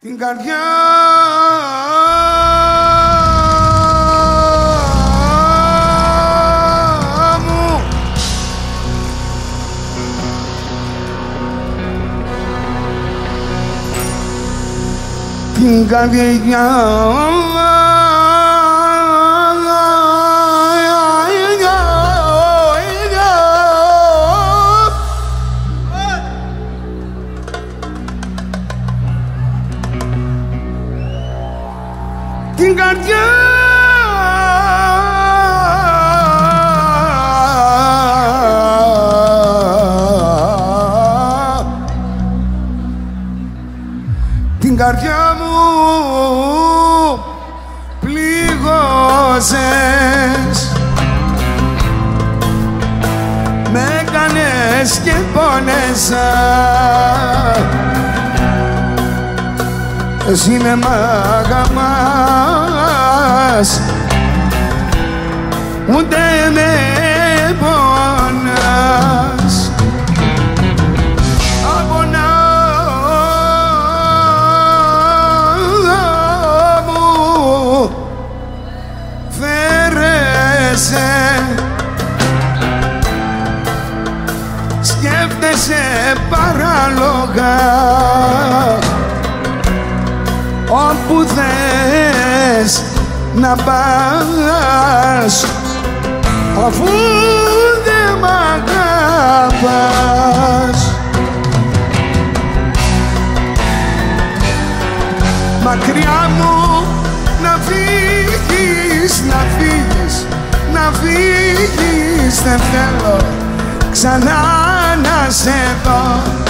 την καρδιά μου την καρδιά την καρδιά την καρδιά μου πλήγωσες, με έκανες και πόνεσα. Εσύ με μ' αγαπάς, ούτε με πονάς. Απονά μου φέρεσαι, σκέφτεσαι παράλογα όπου θες να πας, αφού δεν μ' αγαπάς. Μακριά μου να φύγεις, να φύγεις, να φύγεις, δεν θέλω ξανά να σε δω.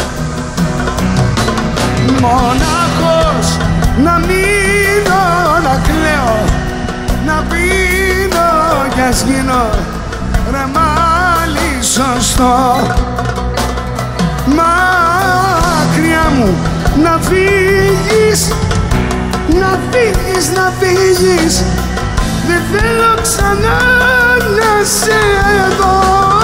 Μονάχος να μείνω, να κλαίω, να πίνω κι ας γίνω ρεμάλι σωστό. Μακριά μου να φύγεις, να φύγεις, να φύγεις, δεν θέλω ξανά να σε δω.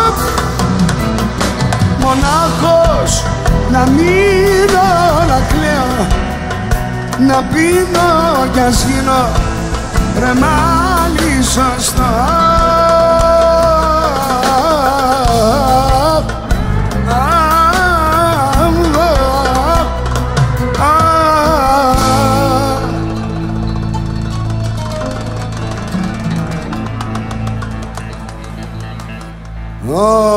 Μονάχος να μείνω, να κλαίω, να πίνω κι ας γίνω ρεμάλι σωστό. Oh